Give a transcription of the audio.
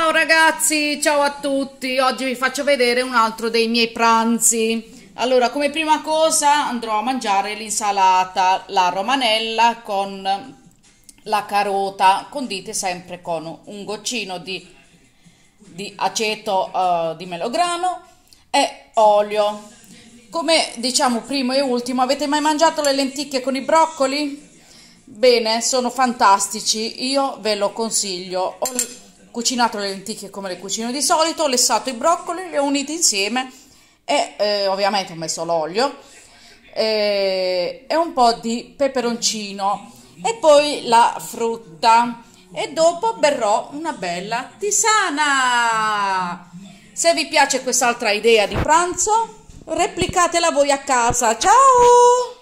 Ciao ragazzi, ciao a tutti. Oggi vi faccio vedere un altro dei miei pranzi. Allora, come prima cosa andrò a mangiare l'insalata, la romanella con la carota, condite sempre con un goccino di aceto di melograno e olio. Come diciamo primo e ultimo, avete mai mangiato le lenticchie con i broccoli? Bene, sono fantastici, io ve lo consiglio. Ho cucinato le lenticchie come le cucino di solito, ho lessato i broccoli, li ho uniti insieme e ovviamente ho messo l'olio e un po' di peperoncino e poi la frutta e dopo berrò una bella tisana. Se vi piace quest'altra idea di pranzo, replicatela voi a casa. Ciao!